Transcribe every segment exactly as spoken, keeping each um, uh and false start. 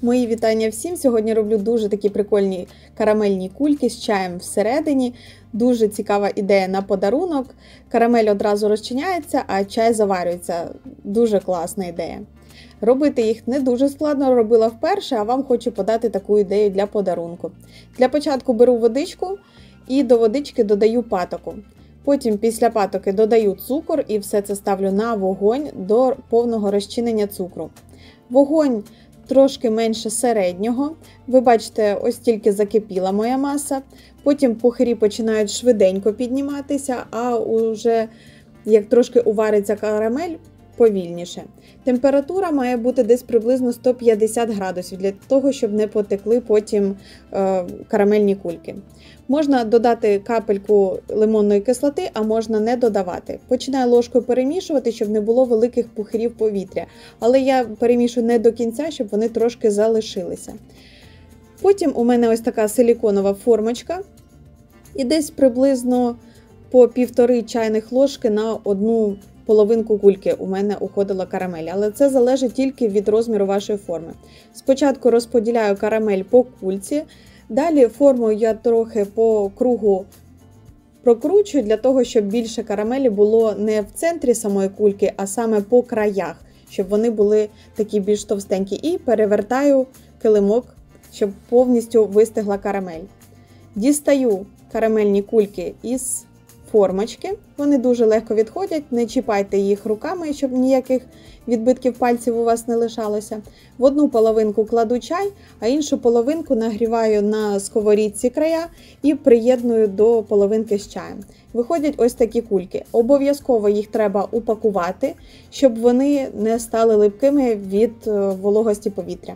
Мої вітання всім! Сьогодні роблю дуже такі прикольні карамельні кульки з чаєм всередині. Дуже цікава ідея на подарунок. Карамель одразу розчиняється, а чай заварюється. Дуже класна ідея. Робити їх не дуже складно, робила вперше, а вам хочу подати таку ідею для подарунку. Для початку беру водичку і до водички додаю патоку. Потім після патоки додаю цукор і все це ставлю на вогонь до повного розчинення цукру. Вогонь трошки менше середнього. Ви бачите, ось тільки закипіла моя маса. Потім пухирі починають швиденько підніматися, а уже як трошки увариться карамель, повільніше. Температура має бути десь приблизно сто п'ятдесят градусів, для того, щоб не потекли потім е, карамельні кульки. Можна додати капельку лимонної кислоти, а можна не додавати. Починаю ложкою перемішувати, щоб не було великих пухирів повітря. Але я перемішую не до кінця, щоб вони трошки залишилися. Потім у мене ось така силіконова формочка. І десь приблизно по півтори чайних ложки на одну половинку кульки у мене уходила карамель, але це залежить тільки від розміру вашої форми. Спочатку розподіляю карамель по кульці, далі форму я трохи по кругу прокручую, для того, щоб більше карамелі було не в центрі самої кульки, а саме по краях, щоб вони були такі більш товстенькі. І перевертаю килимок, щоб повністю вистигла карамель. Дістаю карамельні кульки із формочки, вони дуже легко відходять, не чіпайте їх руками, щоб ніяких відбитків пальців у вас не лишалося. В одну половинку кладу чай, а іншу половинку нагріваю на сковорідці края і приєдную до половинки з чаєм. Виходять ось такі кульки. Обов'язково їх треба упакувати, щоб вони не стали липкими від вологості повітря.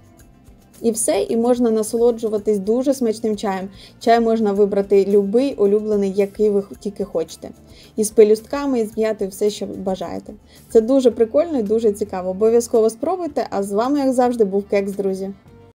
І все, і можна насолоджуватись дуже смачним чаєм. Чай можна вибрати любий, улюблений, який ви тільки хочете. І з пелюстками, і з м'ятою, все, що бажаєте. Це дуже прикольно і дуже цікаво. Обов'язково спробуйте, а з вами, як завжди, був Кекс, друзі.